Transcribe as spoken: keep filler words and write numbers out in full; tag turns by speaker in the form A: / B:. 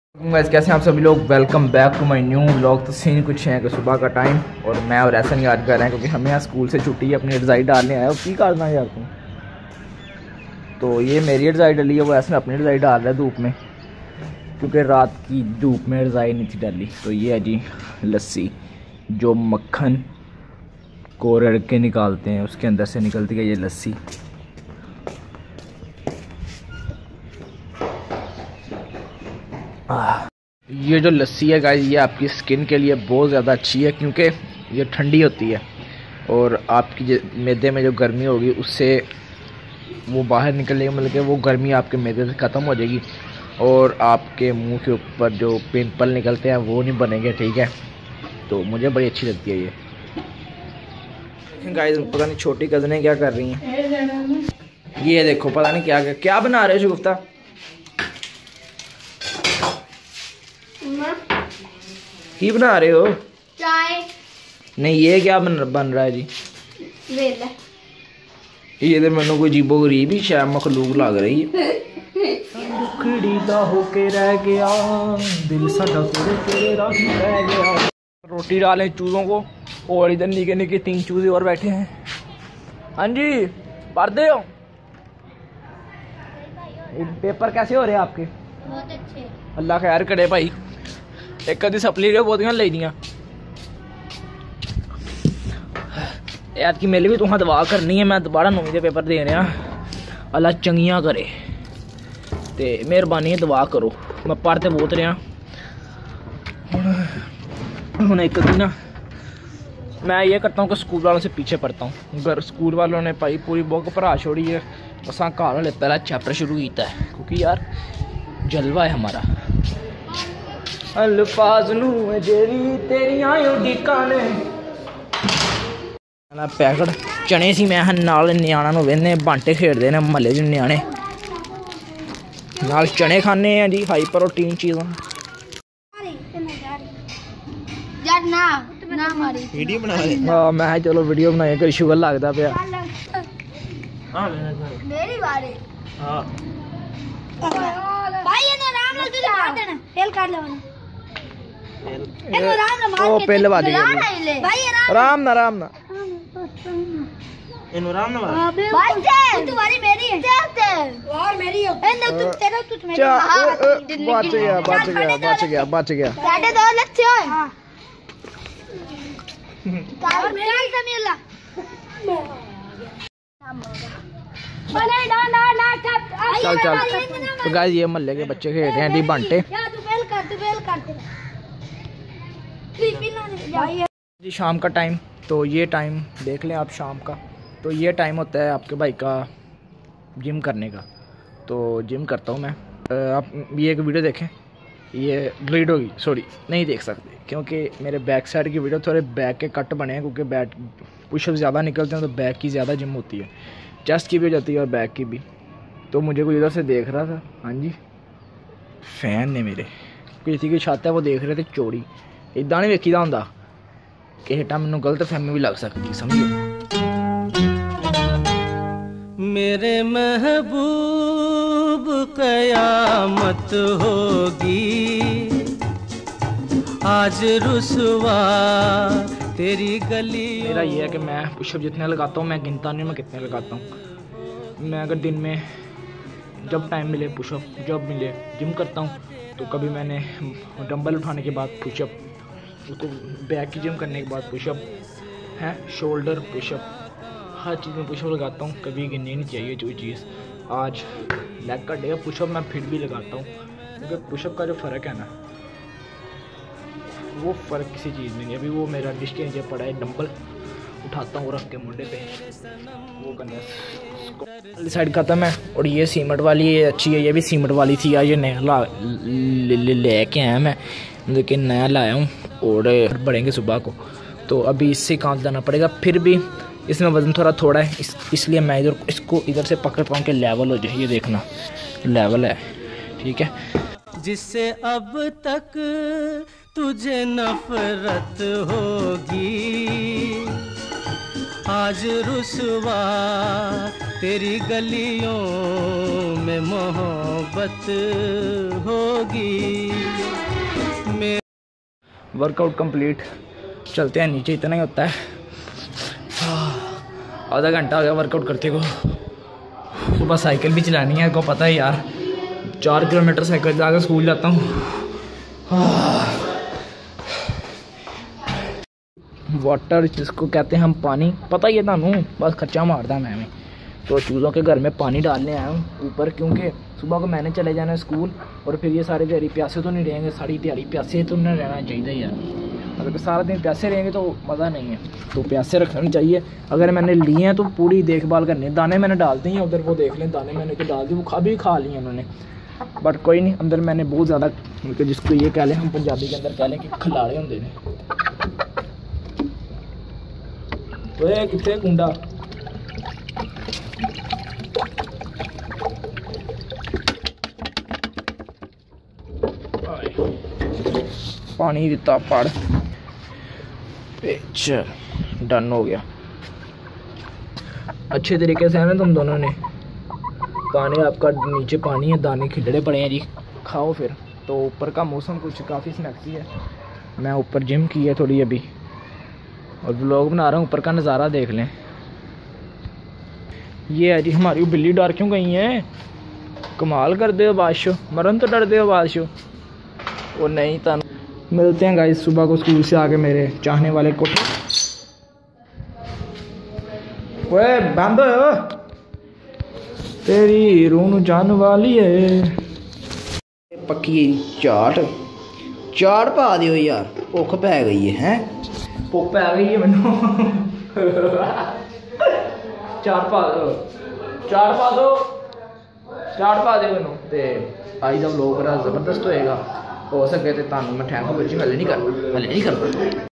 A: Guys कैसे हैं आप सभी लोग। Welcome back to my new vlog. तो सीन कुछ है कि सुबह का टाइम और मैं और ऐसा याद कर रहे हैं क्योंकि हमें यहाँ स्कूल से छुट्टी है, अपनी रजाई डालने आया। की करना है यार तुम। तो ये मेरी रजाई डली है, वो ऐसे अपनी रजाई डाल रहा है धूप में क्योंकि रात की धूप में रजाई नहीं थी डाली। तो ये है जी लस्सी जो मक्खन को रड़के निकालते हैं, उसके अंदर से निकलती है ये लस्सी। ये जो लस्सी है गाइस ये आपकी स्किन के लिए बहुत ज़्यादा अच्छी है क्योंकि ये ठंडी होती है और आपकी मैदे में जो गर्मी होगी उससे वो बाहर निकलेगी, मतलब कि वो गर्मी आपके मैदे से ख़त्म हो जाएगी और आपके मुंह के ऊपर जो पिंपल निकलते हैं वो नहीं बनेंगे। ठीक है, तो मुझे बड़ी अच्छी लगती है ये गाइस। पता नहीं छोटी कज़नें क्या कर रही हैं। ये देखो पता नहीं क्या क्या बना रहे हो शगुफ्ता। की बना रहे हो?
B: चाय। नहीं
A: ये क्या बन बन रहा है जी?
B: वेला।
A: ये तो मैंने कोई जीबो गरीब ही शायद मखलूक लग रही है। दुखड़ी दा होके रह गया दिल साडा तेरे तेरे राही रह गया। रोटी डालें चूज़ों को और इधर निके निके तीन चूजे और बैठे हैं। हाँ जी पढ़ते हो? पेपर कैसे हो रहे हैं आपके?
B: बहुत अच्छे।
A: अल्लाह खैर करे भाई। एक कदी सप्ली रे बोतियां ले दियां याद की मेरे भी तुहां दवा करनी है। मैं दोबारा नौवीं दे पेपर दे रहा। अल्लाह चंगियां करे ते मेहरबानी दवा करो। मैं पढ़ते बहुत रहा हूँ। एक दिन ना मैं ये करता हूँ कि स्कूल वालों से पीछे पढ़ता हूँ। अगर स्कूल वालों ने भाई पूरी बुक भरा छोड़ी है असा घर वाले पहला चैप्टर शुरू किया है क्योंकि यार जलवा है हमारा। अल्फाज नू जेरी तेरियां उड़ीकां ने पैकेट चने सी मैं नाल न्याणा नूं वेंदे बांटे खेडदे ने महल्ले च न्याणे नाल चने खाने हैं जी, हाई प्रोटीन चीज़ां।
B: यार ना ना मारी
A: वीडियो बना रहे हां मैं चलो वीडियो बनाए कर शुगर लगदा पिया। हां
B: मेरी बारी।
A: हां
B: भाई ये ना राम लाल तुझे मार देना फेल कर ले
A: ओ पहले बात है राम ना राम ना इनु राम ना
B: भाई से तुम्हारी मेरी है और मेरी है ए ना तू तेरा तू मेरी
A: बच गया बच गया बच गया बच गया
B: साढ़े दो लक्ष्य हां और मेरी समीला बने ना ना ना
A: चल चल। तो गाइस ये महल्ले के बच्चे खेल रहे हैं डी बांटे।
B: यार तू फेल कर तू फेल कर
A: जी शाम का टाइम। तो ये टाइम देख लें आप शाम का। तो ये टाइम होता है आपके भाई का जिम करने का। तो जिम करता हूँ मैं। आप ये एक वीडियो देखें, ये डिलीट होगी सॉरी नहीं देख सकते क्योंकि मेरे बैक साइड की वीडियो थोड़े बैक के कट बने हैं क्योंकि बैक पुशअप ज़्यादा निकलते हैं तो बैक की ज़्यादा जिम होती है, चेस्ट की भी हो जाती है और बैक की भी। तो मुझे कोई इधर से देख रहा था, हाँ जी फैन ने मेरे किसी की छत है वो देख रहे थे चोरी। इदा नहीं वेखी होंदा कि हेटा मैनू गलत फहमी भी लग सकती समझिए।
C: मेरे महबूब कयामत होगी आज रुसवा तेरी गली।
A: मेरा ये है कि मैं पुशअप जितने लगाता हूँ मैं गिनता नहीं मैं कितने लगाता हूँ। मैं अगर दिन में जब टाइम मिले पुशअप, जब मिले जिम करता हूँ। तो कभी मैंने डंबल उठाने के बाद पुशअप, उसको बैक की जिम करने के बाद पुशअप है, शोल्डर पुशअप, हर चीज़ में पुशअप लगाता हूँ। कभी गिननी नहीं चाहिए जो चीज़। आज लेग का डे पुशअप मैं फिर भी लगाता हूँ क्योंकि पुशअप का जो फ़र्क है ना वो फ़र्क किसी चीज़ में नहीं। अभी वो मेरा डिश के नीचे पड़ा है, डंबल उठाता हूँ रख के मुंडे पे वो करना। साइड खत्म है और ये सीमेंट वाली ये अच्छी है, ये भी सीमेंट वाली थी यार। ये नया ला ले के आया मैं, लेकिन नया लाया हूँ और बढ़ेंगे सुबह को तो अभी इससे काम करना पड़ेगा। फिर भी इसमें वज़न थोड़ा थोड़ा है इस इसलिए मैं इधर इसको इधर से पकड़ पाऊँ कि लेवल हो जाए। ये देखना लेवल है, ठीक है।
C: जिससे अब तक तुझे नफरत होगी आज रुसवा तेरी गलियों में मोहब्बत होगी।
A: Workout complete. चलते हैं नीचे, इतना ही होता है। आधा घंटा हो गया वर्कआउट करते को। सुबह साइकिल भी चलानी है, को पता है यार, चार किलोमीटर साइकिल चला कर स्कूल जाता हूँ। वाटर जिसको कहते हैं हम पानी, पता ही है थानू, बस खर्चा मारदा मैं भी। तो चूज़ों के घर में पानी डालने आया हूँ ऊपर, क्योंकि सुबह को मैंने चले जाना है स्कूल, और फिर ये सारे दिहाड़ी प्यासे तो नहीं रहेंगे, सारी दिहाड़ी प्यासे तो नहीं रहना चाहिए यार। अगर सारा दिन प्यासे रहेंगे तो मज़ा नहीं है, तो प्यासे रखना चाहिए। अगर मैंने लिए हैं तो पूरी देखभाल करनी है। दाने मैंने डाल दी हैं उधर, वो देख लें, दाने मैंने तो डाल दी, वो खा भी खा लिए उन्होंने, बट कोई नहीं। अंदर मैंने बहुत ज़्यादा, मतलब जिसको ये कह लें हम पंजाबी के अंदर कह लें कि खिलाड़े होंगे ने। ओए कितने कुंडा पानी दिता पड़, पिच डन हो गया अच्छे तरीके से है ना तुम दोनों ने। दाने आपका नीचे पानी है, दाने खिलड़े पड़े हैं जी, खाओ फिर। तो ऊपर का मौसम कुछ काफ़ी स्नैक्सी है। मैं ऊपर जिम की है थोड़ी अभी, और व्लॉग बना रहा हूँ, ऊपर का नज़ारा देख लें। ये है जी हमारी बिल्ली, डर क्यों गई है? कमाल कर दे हो बादशाह, मरन तो डर दे हो बादशाह। वो नहीं था। मिलते हैं गाइस सुबह को स्कूल से आके मेरे चाहने वाले को। ओए बंद हो, तेरी रूह जान वाली है। पक्की चाट चाट पा दियो यार, भुख पै गई है। हैं भुख पै गई है मैनू। चाट पा दो, चाट पा दो, चाट पा दे मैनू। ते अज दा व्लॉग बड़ा जबरदस्त होएगा। हो सके तो तुहानू मैं थैंक यू हले नहीं कर हले नहीं करना।